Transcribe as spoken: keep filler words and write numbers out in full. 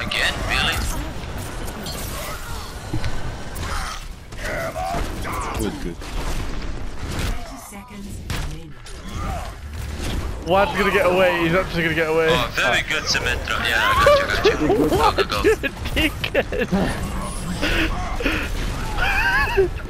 Again? Really? Good, good. One's gonna get away, he's actually gonna get away. Oh, very good, Symmetra. Yeah, I got you, got you. Go, go, go. What? You dickhead!